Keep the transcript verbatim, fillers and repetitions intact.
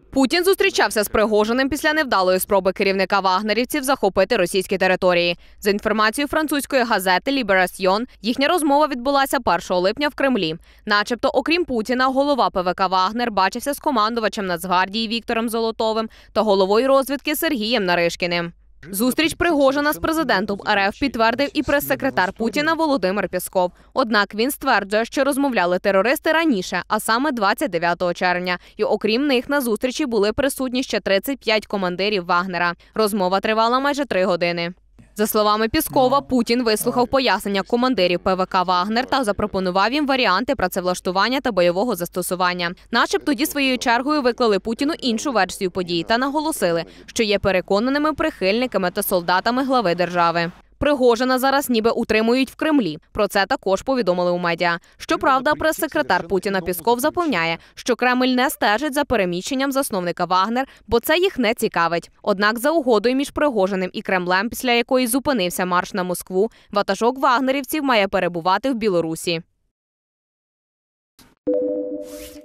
Путін зустрічався з Пригожиним після невдалої спроби керівника вагнерівців захопити російські території. За інформацією французької газети «Ліберасьйон», їхня розмова відбулася першого липня в Кремлі. Начебто, окрім Путіна, голова ПВК «Вагнер» бачився з командувачем Нацгвардії Віктором Золотовим та головою розвідки Сергієм Наришкіним. Зустріч Пригожина з президентом РФ підтвердив і прес-секретар Путіна Володимир Пєсков. Однак він стверджує, що розмовляли терористи раніше, а саме двадцять дев'ятого червня. І окрім них на зустрічі були присутні ще тридцять п'ять командирів Вагнера. Розмова тривала майже три години. За словами Пєскова, Путін вислухав пояснення командирів ПВК «Вагнер» та запропонував їм варіанти працевлаштування та бойового застосування. Начебто тоді своєю чергою виклали Путіну іншу версію подій та наголосили, що є переконаними прихильниками та солдатами глави держави. Пригожина зараз ніби утримують в Кремлі. Про це також повідомили у медіа. Щоправда, прес-секретар Путіна Пєсков запевняє, що Кремль не стежить за переміщенням засновника «Вагнер», бо це їх не цікавить. Однак за угодою між Пригожиним і Кремлем, після якої зупинився марш на Москву, ватажок вагнерівців має перебувати в Білорусі.